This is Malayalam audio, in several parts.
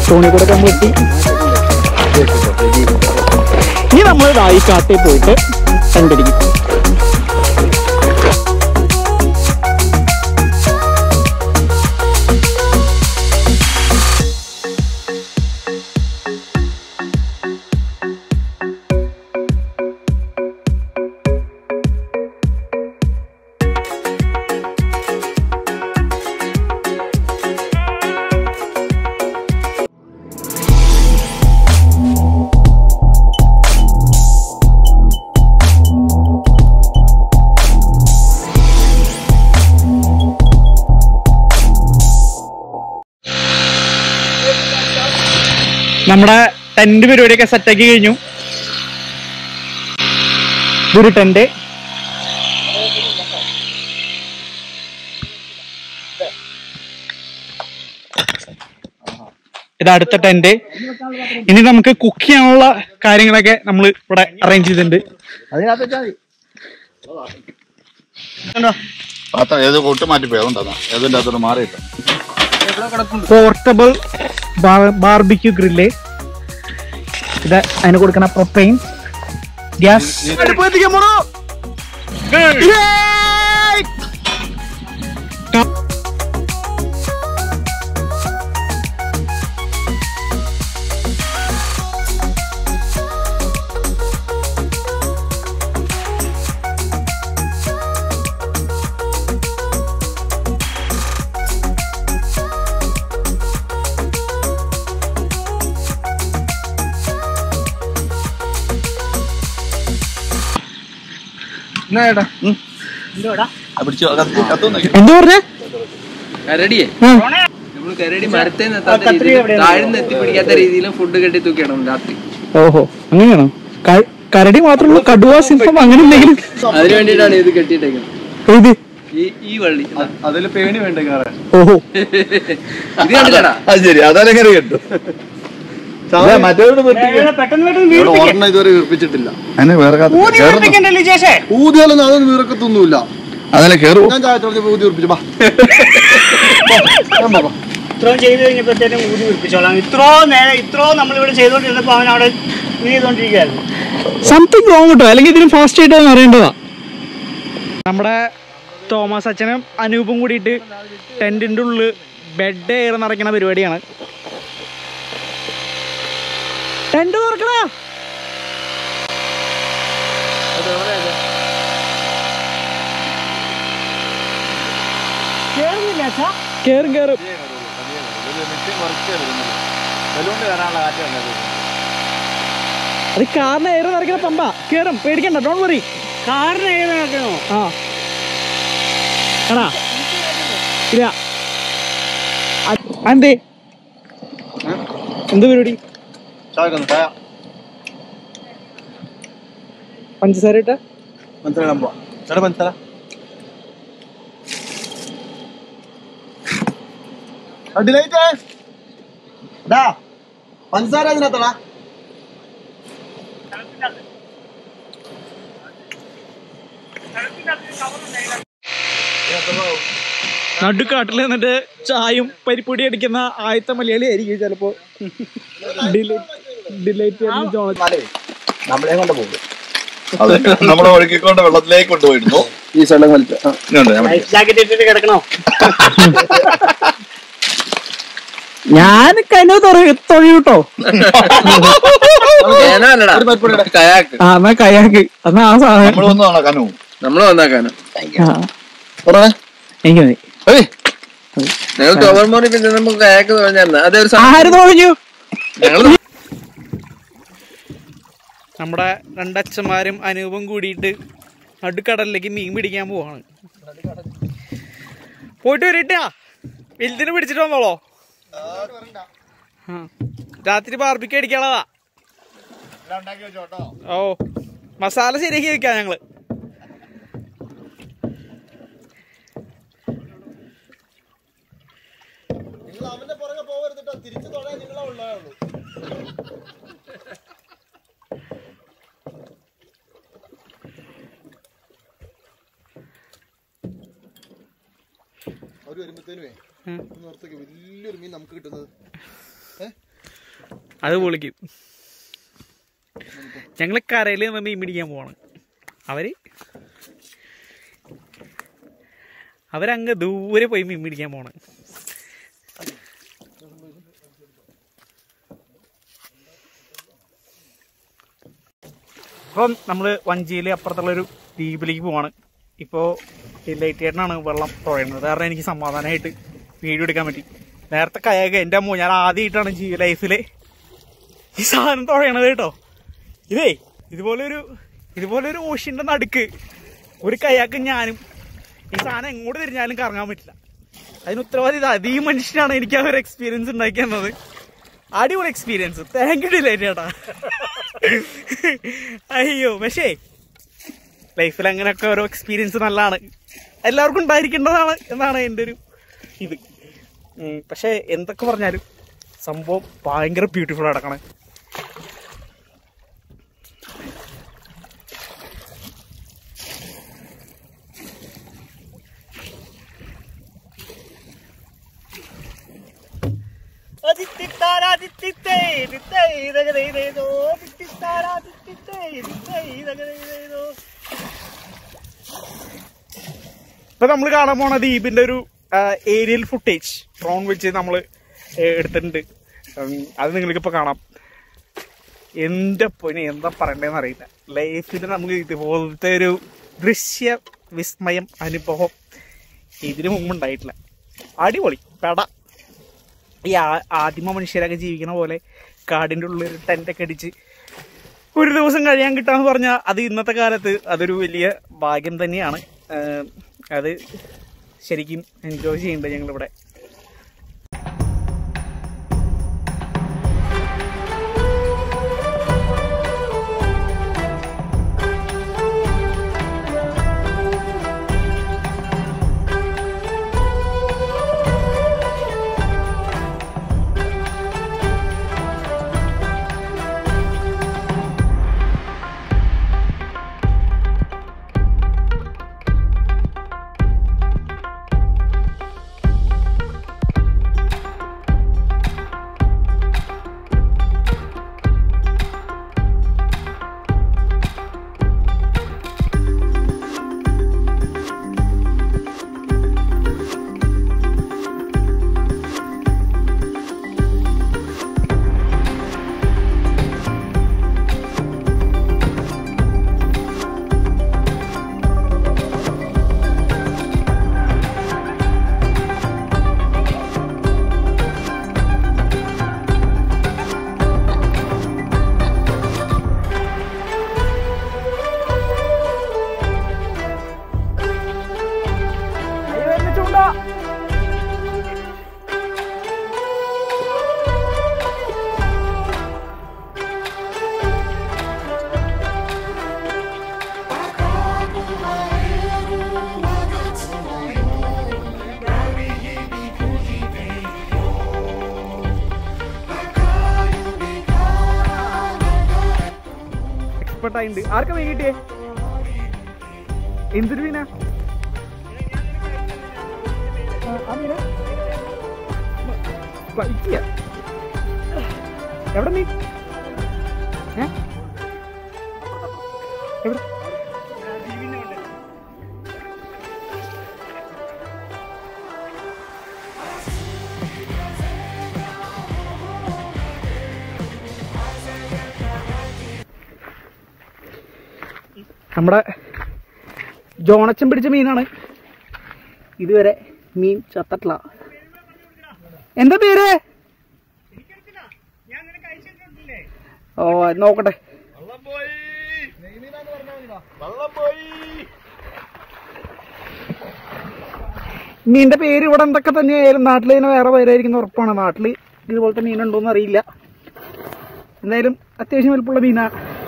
സോണി കൂടെ നമ്മൾ എത്തി. ഇനി നമ്മൾ ഈ കാട്ടിൽ പോയിട്ട് കണ്ടിരിക്കും. നമ്മുടെ ടെന്റ് പരിപാടിയൊക്കെ സെറ്റാക്കി കഴിഞ്ഞു. ഇതൊരു ടെന്റ്, ഇത് അടുത്ത ടെന്റ്. ഇനി നമുക്ക് കുക്ക് ചെയ്യാനുള്ള കാര്യങ്ങളൊക്കെ നമ്മൾ ഇവിടെ അറേഞ്ച് ചെയ്തിട്ടുണ്ട്. പോർട്ടബിൾ ബാർബിക്യൂ ഗ്രില്ല്, ഇത് അതിന് കൊടുക്കുന്ന പ്രൊപ്പൈൻ ഗ്യാസ്. എന്താ പറഞ്ഞേ? കരടിയെ നമ്മള് കരടി മരത്തെ താഴ്ന്നെത്തി പിടിക്കാത്ത രീതിയിലും ഫുഡ് കെട്ടി തൂക്കിയിടണം രാത്രി. ഓഹോ, അങ്ങനെയാണോ? കരടി മാത്രമല്ല, കടുവ, സിംഹം അങ്ങനെ എന്തെങ്കിലും? അതിനു വേണ്ടിയിട്ടാണ് ഇത് കെട്ടിയിട്ടേക്കുന്നത്. ഏത് ഈ വള്ളി അതില് പേണി വേണ്ട കയറാൻ. ഓഹോ, ഇത് കണ്ടില്ലടാ. അത് ശരി, അതെങ്ങനെ കേട്ടു. ഇതുവരെ വീർപ്പിച്ചിട്ടില്ല. ഊതിയാലൊന്നും അതൊന്നും വീർക്കത്തൊന്നുമില്ല. അതല്ലേ കേറൂ. ഞാൻ ചായത്തോടെ ഊതി വീർപ്പിച്ചു. ഇത്രയും ചെയ്ത് കഴിഞ്ഞപ്പോഴത്തേനും ഊതി വീർപ്പിച്ചോളാം. ഇത്രയും നമ്മളിവിടെ ചെയ്തോണ്ടിരുന്നപ്പോ അവൻ അവിടെ ചെയ്തോണ്ടിരിക്കുകയായിരുന്നു. സംതിങ് റോങ് കേട്ടോ, അല്ലെങ്കിൽ ഇതിന് ഫാസ്റ്റ് ആയിട്ട് അറിയേണ്ടതാ. നമ്മുടെ തോമസ് അച്ഛനും അനൂപും കൂടിയിട്ട് ടെന്റിന്റെ ഉള്ളിൽ ബെഡ് എയർ നിറയ്ക്കണ പരിപാടിയാണ്. ടെന്റ് തുറക്കണ കേറും കേറും. അത് കാറിന് എയർ നിറയ്ക്കണ പമ്പ. കേറും, പേടിക്കണ്ട, ഡോണ്ട് വറി. കാറിന് എയർ നിറയ്ക്കണോ? ആ എടാ ഇല്ല. എന്തേ, എന്ത് പരിപാടി? പഞ്ചസാര ഇട്ട പഞ്ചസാര പഞ്ചസാര അതിനകത്തടാ. നടുക്കാട്ടിൽ നിന്നിട്ട് ചായയും പരിപ്പൊടി അടിക്കുന്ന ആദ്യത്തെ മലയാളി ആയിരിക്കും ചിലപ്പോ. നമ്മളെ കൊണ്ട് പോകും, നമ്മളെ ഒഴുക്കിക്കൊണ്ട് വെള്ളത്തിലേക്ക് കൊണ്ടുപോയിരുന്നു. ഈ സ്ഥലം കിടക്കണോ? ഞാൻ കനു തൊഴിയൂട്ടോ. എന്നാ കയാക്ക്, എന്നാ ആ സാധനം നമ്മള് വന്നാക്കാനോ എനിക്ക് മതി. ഞങ്ങൾക്ക് ഓവർമോർണിംഗ് നമുക്ക് കയാക്ക് തുഴഞ്ഞായിരുന്നു. അതൊരു ആര് തുഴഞ്ഞു? നമ്മുടെ രണ്ടച്ഛന്മാരും അനൂപും കൂടിയിട്ട് നടുക്കടലിലേക്ക് മീൻ പിടിക്കാൻ പോവാണ്. പോയിട്ട് വരട്ടാ, വലുതിന് പിടിച്ചിട്ട് വന്നോളോ. രാത്രി ബാർബിക്യൂ അടിക്കാനുള്ളതാ. ഓ, മസാല ശരിയാക്കി വെക്കാം ഞങ്ങള്. അവന്റെ പുറകെ പോകരുതിട്ടോ, തിരിച്ചു തൊഴാൻ നിങ്ങളെ ഉള്ളൂ. അവര് വരുമ്പത്തേനുവേ നിർത്തേക്ക് വലിയൊരു മീൻ നമുക്ക് കിട്ടുന്നത്. അത് പൊളിക്കും. ഞങ്ങള് കരയിൽ നിന്ന് മീൻ പിടിക്കാൻ പോവാണ്. അവരങ്ങ് ദൂരെ പോയി മീൻ പിടിക്കാൻ പോണ്. അപ്പം നമ്മള് വഞ്ചിയിൽ അപ്പുറത്തുള്ളൊരു ദ്വീപിലേക്ക് പോവാണ്. ഇപ്പോൾ ലൈറ്റേട്ടനാണ് വെള്ളം തുഴയുന്നത്. കാരണം എനിക്ക് സമാധാനമായിട്ട് വീഡിയോ എടുക്കാൻ പറ്റി. നേരത്തെ കയാക്ക് എൻ്റെ അമ്മ ഞാൻ ആദ്യമായിട്ടാണ് ലൈഫിൽ ഈ സാധനം തുഴയണത് കേട്ടോ. ഇതുപോലൊരു ഓഷ്യൻ്റെ നടുക്ക് ഒരു കയാക്ക് ഞാനും ഈ സാധനം എങ്ങോട്ട് തിരിഞ്ഞാലും കറങ്ങാൻ പറ്റില്ല. അതിന് ഉത്തരവാദിത്തം ഈ മനുഷ്യനാണ് എനിക്ക് ആ ഒരു എക്സ്പീരിയൻസ് ഉണ്ടാക്കി തന്നത്. അടിപൊളി എക്സ്പീരിയൻസ്. താങ്ക് യു ചേട്ടാ. അയ്യോ, പക്ഷേ ലൈഫിൽ അങ്ങനെയൊക്കെ ഓരോ എക്സ്പീരിയൻസ് നല്ലതാണ്, എല്ലാവർക്കും ഉണ്ടായിരിക്കേണ്ടതാണ് എന്നാണ് എൻ്റെ ഒരു ഇത്. പക്ഷെ എന്തൊക്കെ പറഞ്ഞാലും സംഭവം ഭയങ്കര ബ്യൂട്ടിഫുൾ നടക്കണേ. ഇപ്പൊ നമ്മൾ കാണാൻ പോണ ദ്വീപിന്റെ ഒരു ഏരിയൽ ഫുട്ടേജ് ഡ്രോൺ വെച്ച് നമ്മൾ എടുത്തിട്ടുണ്ട്. അത് നിങ്ങൾക്കിപ്പോൾ കാണാം. എൻ്റെ പൊന്നെ എന്താ പറയണ്ടതെന്ന് അറിയില്ല. ലൈഫിൽ നമുക്ക് ഇതുപോലത്തെ ഒരു ദൃശ്യ വിസ്മയം അനുഭവം ഇതിനു മുമ്പ് ഉണ്ടായിട്ടില്ല. അടിപൊളി പെട. ഈ ആദിമ മനുഷ്യരൊക്കെ ജീവിക്കണ പോലെ കാടിൻ്റെ ഉള്ളിൽ ടെൻ്റൊക്കെ അടിച്ച് ഒരു ദിവസം കഴിയാൻ കിട്ടാന്ന് പറഞ്ഞാൽ അത് ഇന്നത്തെ കാലത്ത് അതൊരു വലിയ ഭാഗ്യം തന്നെയാണ്. അത് ശരിക്കും എൻജോയ് ചെയ്യുന്നുണ്ട് ഞങ്ങളിവിടെ. ആർക്കാ മീൻ കിട്ടിയേ? എന്തൊരു മീനാ? എവിടെ മീൻ? എവിടെ? നമ്മുടെ ജോണച്ചൻ പിടിച്ച മീനാണ്. ഇതുവരെ മീൻ ചത്തട്ടില്ല. എന്താ പേര്? ഓ നോക്കട്ടെ. മീനിന്റെ പേര് ഇവിടെ എന്തൊക്കെ തന്നെയായാലും നാട്ടിൽ തന്നെ വേറെ പേരായിരിക്കുന്ന ഉറപ്പാണ്. നാട്ടിൽ ഇതുപോലത്തെ മീനുണ്ടോന്ന് അറിയില്ല. എന്തായാലും അത്യാവശ്യം വലുപ്പമുള്ള മീനാ.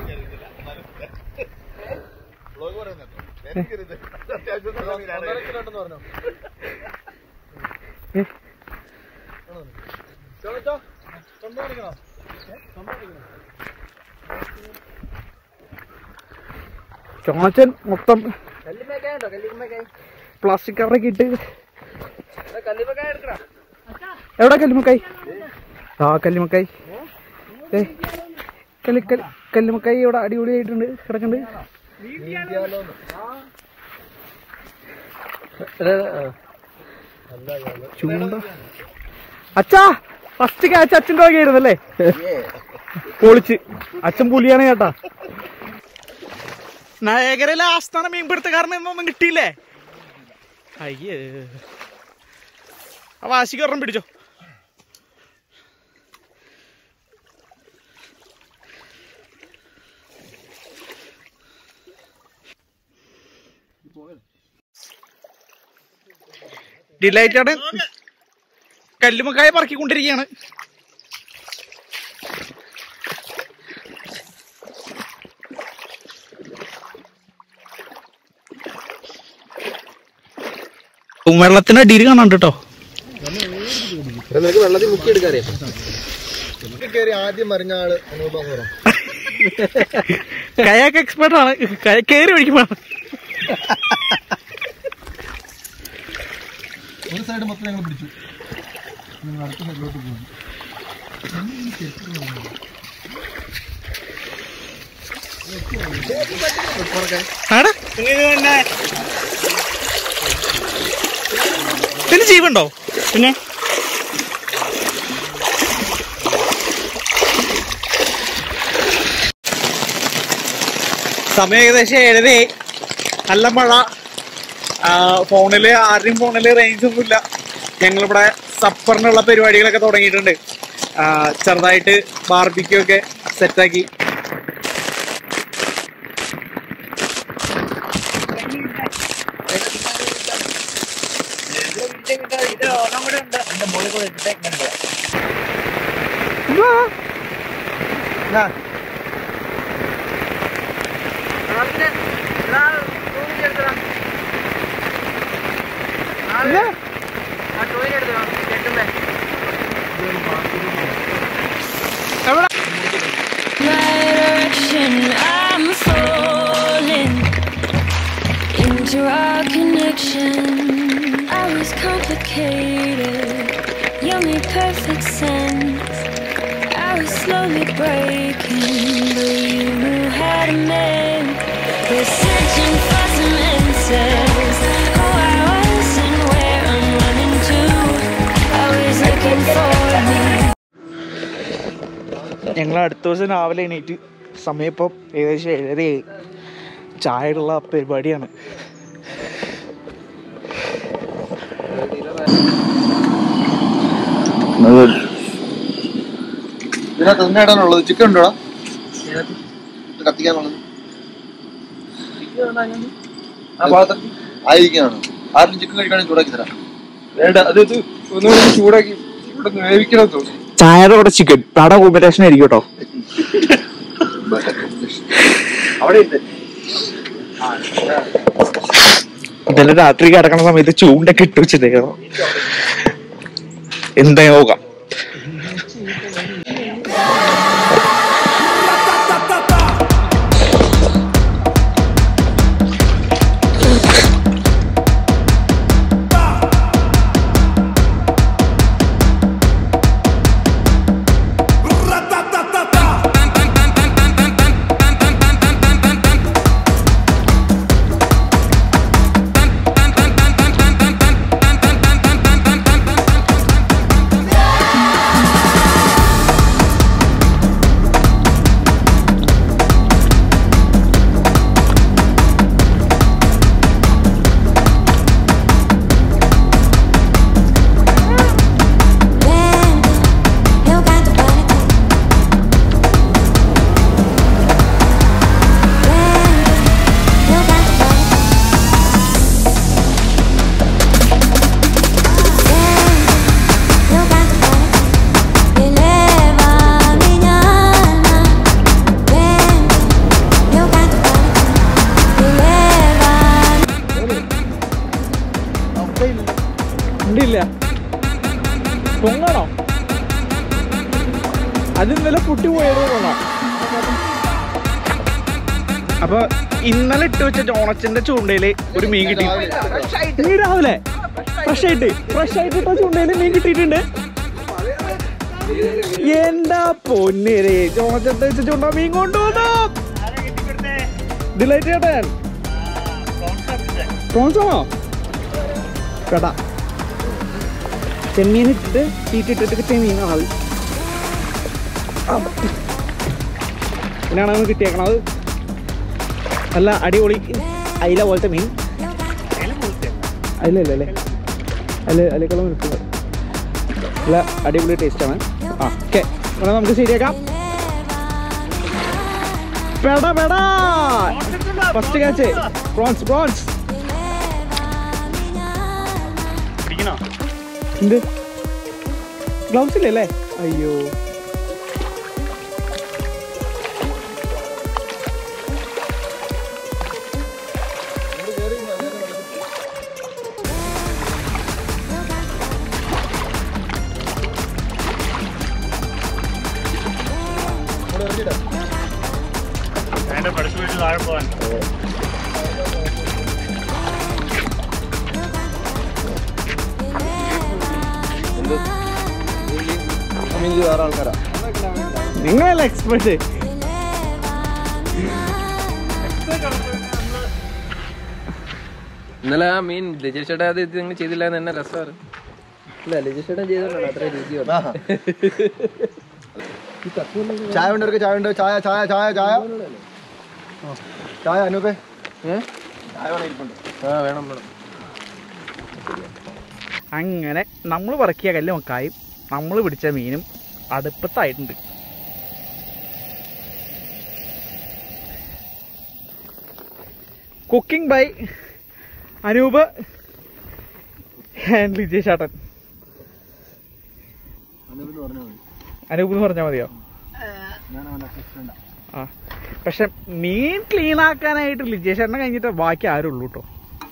ചോണച്ചൻ മൊത്തം പ്ലാസ്റ്റിക് കവറൊക്കെ ഇട്ട്. എവിടെ കല്ലുമക്കായി? ആ കല്ലുമക്കായി കല്ലുമക്കായി ഇവിടെ അടിപൊളിയായിട്ടുണ്ട് കിടക്കുന്നുണ്ട്. ചൂണ്ട അച്ഛാ ഫസ്റ്റ് ക്യാച്ച് അച്ഛൻ്റെ വകയായിരുന്നല്ലേ? പൊളിച്ച്. അച്ഛൻ പുലിയാണ് കേട്ടാ. നയഗരയിലെ ആസ്ഥാന മീൻപിടുത്തക്കാരൻ എന്നൊന്നും കിട്ടിയില്ലേ? അയ്യേ ആ വാശിക്ക് ഒരെണ്ണം പിടിച്ചോ. ഡിലൈറ്റാണ് കല്ലുമക്കായ പറക്കിക്കൊണ്ടിരിക്കുകയാണ്. വെള്ളത്തിന് അടിയിൽ കാണാണ്ട് കേട്ടോ. വെള്ളത്തിൽ മുക്കി എടുക്കാറിയാം. ആദ്യം മറിഞ്ഞ ആള് കയാക്ക് എക്സ്പെർട്ട് ആണ്. കയറി ഒഴിക്കുമ്പോഴാണ് ഒരു സൈഡ് മൊത്തം ഞങ്ങൾ പിടിച്ചു. അടുത്ത സൈഡിലോട്ട് പോകുന്നു. പിന്നെ ജീവുണ്ടോ? പിന്നെ സമയം ഏകദേശം 7:30. നല്ല മഴ. ഫോണില് ആരുടെയും ഫോണില് റേഞ്ച് ഒന്നുമില്ല. ഞങ്ങളിവിടെ സപ്പറിനുള്ള പരിപാടികളൊക്കെ തുടങ്ങിയിട്ടുണ്ട്. ചെറുതായിട്ട് ബാർബിക്യൂ ഒക്കെ സെറ്റാക്കി. I'm falling into our connection. I was complicated, you made perfect sense. I was slowly breaking, but you knew how to mend. We're searching for some answers. Who I was and where I'm running to. Always looking for me. ഞങ്ങൾ അടുത്ത ദിവസം രാവിലെ എണീറ്റ് സമയം ഇപ്പം ഏകദേശം 7:30. ചായയുള്ള പരിപാടിയാണ്. ഇതിനകത്ത് എന്നാടാനുള്ളത്? ചിക്കൻ ഉണ്ടോടാ കത്തിക്കാനുള്ളത്? ആയിരിക്കാണോ? ആരും ചിക്കൻ കഴിക്കുകയാണെങ്കിൽ ചൂടാക്കി തരാം. വേണ്ട, അത് ഒന്നുകൂടി ചൂടാക്കി ഇവിടെ വേവിക്കണം തോന്നി. ചായയുടെ കൂടെ ചിക്കൻ നാട കോമ്പിനേഷൻ ആയിരിക്കും കേട്ടോ. അവിടെ ഉണ്ട്. ഇന്നലെ രാത്രി കിടക്കണ സമയത്ത് ചൂണ്ടൊക്കെ ഇട്ട് വെച്ചിട്ടേക്കോ. എന്താ നോക്കാം. ഉണ്ടില്ല പൊങ്ങണോ? അത് ഇന്നലെ പൊട്ടി പോയത് കൊള്ളാം. അപ്പൊ ഇന്നലെ ഇട്ട് വെച്ച ജോണച്ചന്റെ ചൂണ്ടയില് ഒരു മീൻ കിട്ടി. നീ രാവിലെ ഫ്രഷ് ആയിട്ട് ഇട്ട ചൂണ്ടയില് മീൻ കിട്ടിയിട്ടുണ്ട്. എന്താ പൊന്നേരെ ചോണച്ചട്ട വെച്ച് ചൂണ്ട മീൻ കൊണ്ടുവന്നു. ഡിലൈറ്റ് ചേട്ടൻ പ്രോൺസാണോ കേട്ടാ? ചെമ്മീൻ ഇട്ടിട്ട് ചീറ്റിട്ടിട്ട് ചെമ്മീനാണ് ഇതിനാണ് നമുക്ക് കിട്ടിയേക്കണത്. നല്ല അടിപൊളി അയില പോലത്തെ മീൻ. അയിലല്ലേ അതിലേക്കുള്ള നിൽക്കുന്നത് നല്ല അടിപൊളി ടേസ്റ്റാണ്. ആ ഓക്കെ ഇവിടെ നമുക്ക് ശരിയാക്കാം. പെടാ ഫസ്റ്റ് കാച്ച് പ്രോൺസ് എന്ത് ഗ്ലൗസ് ഇല്ലല്ലേ? അയ്യോ പഠിച്ചു വീട്ടിൽ താഴെ പോകാൻ. വേറെ ആൾക്കാരാ നിങ്ങളല്ല എക്സ്പെർട്ട്. ഇന്നലെ ആ മീൻ ലിജേഷ് ചേട്ടാ അത് നിങ്ങൾ ചെയ്തില്ല എന്ന് തന്നെ രസമാണ്. ഇല്ല ലിജേഷ് ചേട്ടൻ ചെയ്തോണ്ടാണ് അത്ര രുചി. ചായ ഉണ്ട്, ചായ ഉണ്ട്, ചായ ചായ ചായ ചായ ചായ അനൂപേ ചായ വേണം. അങ്ങനെ നമ്മൾ പറക്കിയ കല്ല് മക്കായും നമ്മൾ പിടിച്ച മീനും അടുപ്പത്തായിട്ടുണ്ട്. Cooking by Anoop and Lijesh ചേട്ടൻ. അനൂപ് എന്ന് പറഞ്ഞാൽ മതിയോ? ആ പക്ഷെ മീൻ ക്ലീൻ ആക്കാനായിട്ട് ലിജേഷ് ചേട്ടനെ കഴിഞ്ഞിട്ട് ബാക്കി ആരും ഉള്ളൂ കേട്ടോ.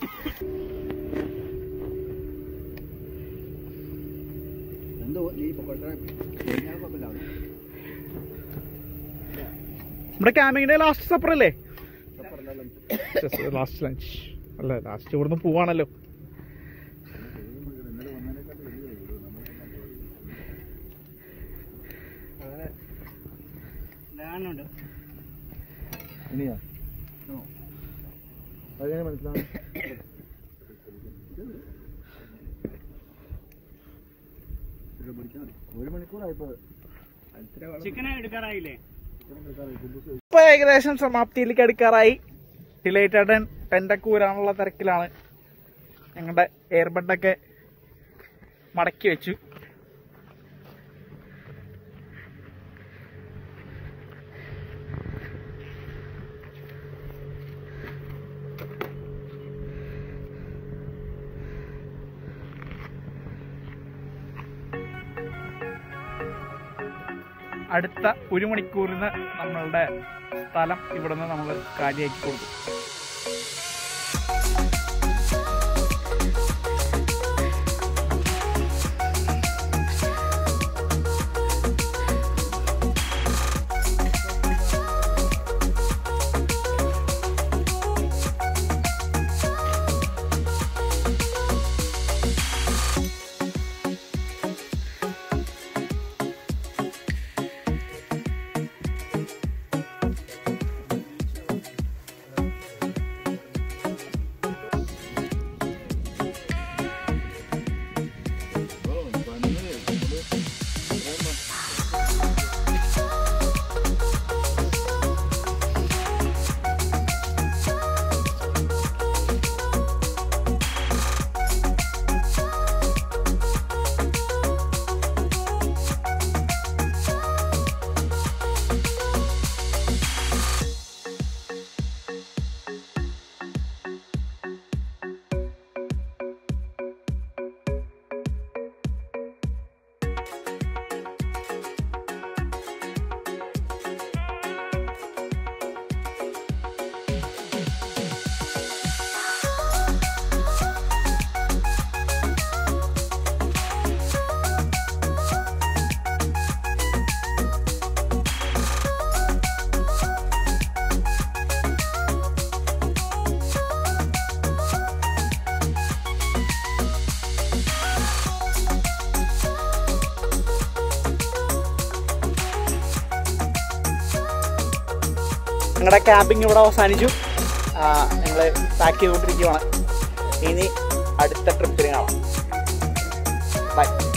നമ്മുടെ ക്യാമ്പിങ്ങിന്റെ ലാസ്റ്റ് സപ്പർ അല്ലേ? ലാസ്റ്റ് ലഞ്ച് അല്ല, ലാസ്റ്റ് ഇവിടുന്ന് പോവാണല്ലോ. ചിക്കൻ എടുക്കാറായില്ലേ? ഇപ്പൊ ഏകദേശം സമാപ്തിയിലേക്ക് അടുക്കാറായി. ഡിലൈറ്റഡ് ടെന്റൊക്കെ ഊരാനുള്ള തിരക്കിലാണ്. ഞങ്ങളുടെ എയർബഡൊക്കെ മടക്കി വെച്ചു. അടുത്ത 1 മണിക്കൂറിന് നമ്മളുടെ സ്ഥലം ഇവിടുന്ന് നമ്മൾ കാലിയാക്കി കൊടുക്കും. ഞങ്ങളുടെ ക്യാമ്പിംഗ് ഇവിടെ അവസാനിച്ചു. ഞങ്ങൾ പാക്ക് ചെയ്തുകൊണ്ടിരിക്കുകയാണ്. ഇനി അടുത്ത ട്രിപ്പിന് കാണാം. ബൈ.